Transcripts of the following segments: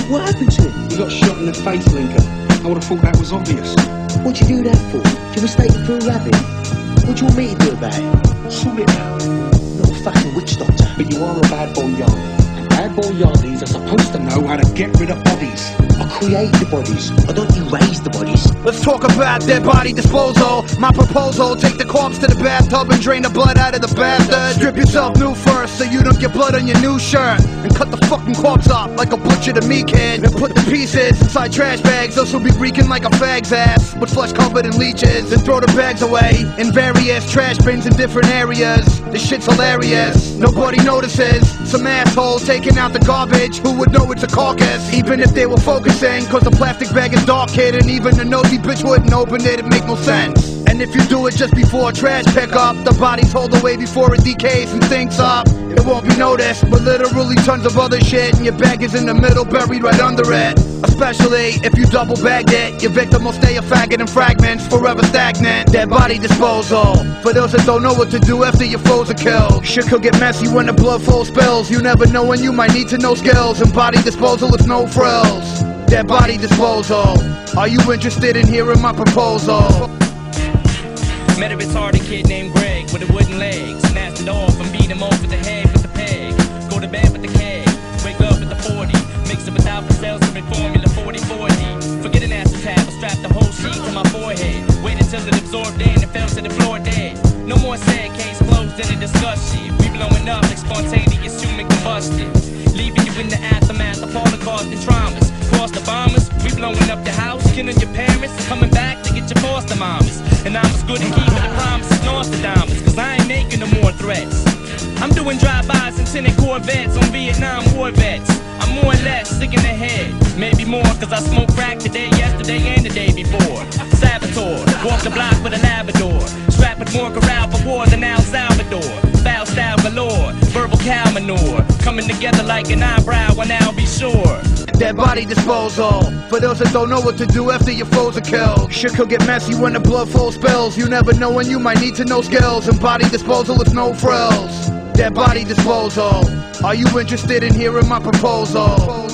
What happened to him? He got shot in the face, Lincoln. I would have thought that was obvious. What'd you do that for? Did you mistake it for a rabbit? What do you want me to do about it? Sort it out. Not a fucking witch doctor. But you are a bad boy Yardie. And bad boy Yardies are supposed to know how to get rid of bodies. I create the bodies. I don't you raise the bodies. Let's talk about dead body disposal. My proposal, take the corpse to the bathtub and drain the blood out of the bastard. Strip yourself new first so you don't get blood on your new shirt. And cut the fucking corpse up like a butcher to me, kid. And put the pieces inside trash bags. Those will be reeking like a fag's ass with flesh covered in leeches. And throw the bags away in various trash bins in different areas. This shit's hilarious. Nobody notices. Some asshole taking out the garbage. Who would know it's a carcass? Even if they were focusing, cause the plastic bag is dark, kid. And even the nosy bitch wouldn't open it, it make no sense. And if you do it just before a trash pickup, the body's hauled away before it decays and stinks up. It won't be noticed, but literally tons of other shit, and your bag is in the middle, buried right under it. Especially if you double bagged it, your victim will stay a faggot in fragments, forever stagnant. Dead body disposal. For those that don't know what to do after your foes are killed. Shit could get messy when the blood flow spills. You never know when you might need to know skills. And body disposal is no frills. Dead body disposal. Are you interested in hearing my proposal? Met a retarded kid named Greg with a wooden leg. Snatched it off and beat him over the head with the peg. Go to bed with the keg. Wake up at the 40. Mix it with Alpha Cells and Formula 40-40. Forget an acetab, I strapped the whole sheet to my forehead. Waited till it absorbed in and fell to the floor dead. No more sad, case closed in a discussion. We blowing up like spontaneous human combustion. Leaving you in the aftermath of Holocaust and traumas. Cross the bombers, we blowing up your house, killing your parents, coming back to get your foster mamas. And I'm as good at keeping the promises, Nostradamus, cause I ain't making no more threats. I'm doing drive-bys and tinted Corvettes on Vietnam war vets. I'm more or less sick in the head, maybe more, cause I smoked crack today, yesterday, and the day before. Saboteur, walk the block with a Labrador, strapped with more corral for war than El Salvador. Foul style galore, verbal cow manure, coming together like an eyebrow, and I'll be sure. Dead body disposal. For those that don't know what to do after your foes are killed. Shit could get messy when the blood flow spills. You never know when you might need to know skills. And body disposal is no frills. Dead body disposal. Are you interested in hearing my proposal?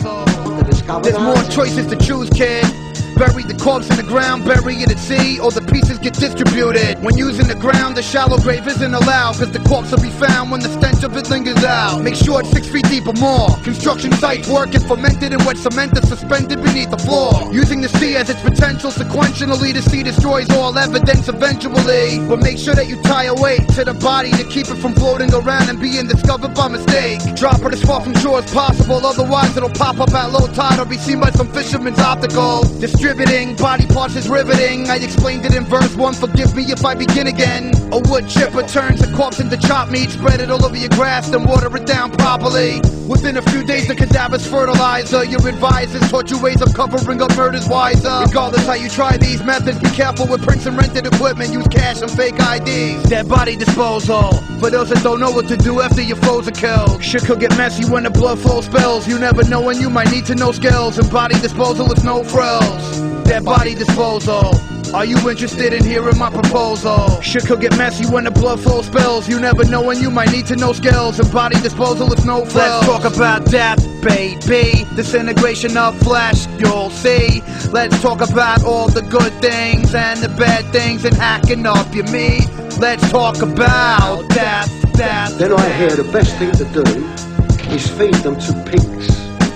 There's more choices to choose, kid. Bury the corpse in the ground, bury it at sea, or the pieces get distributed. When using the ground, the shallow grave isn't allowed, cause the corpse will be found when the stench of it lingers out. Make sure it's 6 feet deep or more. Construction sites working fermented in wet cement that's suspended beneath the floor. Using the sea as its potential sequentially, the sea destroys all evidence eventually. But make sure that you tie a weight to the body to keep it from floating around and being discovered by mistake. Drop it as far from shore as possible, otherwise it'll pop up at low tide or be seen by some fisherman's optical. Distributing body parts is riveting. I explained it in verse 1, forgive me if I begin again. A wood chipper turns a corpse into chopped meat, spread it all over your grass, then water it down properly. Within a few days the cadaver's fertilizer. Your advisors taught you ways of covering up murders wiser. Regardless how you try these methods, be careful with prints and rented equipment. Use cash and fake IDs. Dead body disposal. For those that don't know what to do after your foes are killed. Shit could get messy when the blood flow spills. You never know when you might need to know skills. And body disposal is no frills. Dead body disposal. Are you interested in hearing my proposal? Shit could get messy when the blood flow spills. You never know when you might need to know skills. And body disposal is no frills. Let's talk about death, baby. Disintegration of flesh, you'll see. Let's talk about all the good things and the bad things and hacking up your meat. Let's talk about death. Then I hear the best thing to do is feed them to pigs.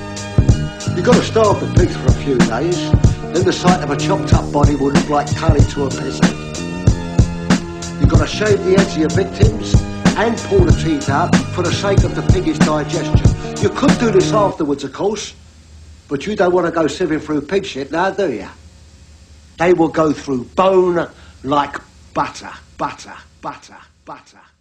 You've got to starve the pigs for a few days. Then the sight of a chopped up body will look like curry to a peasant. You've got to shave the heads of your victims and pull the teeth out for the sake of the pig's digestion. You could do this afterwards, of course, but you don't want to go sieving through pig shit now, do you? They will go through bone like butter, butter, butter, butter.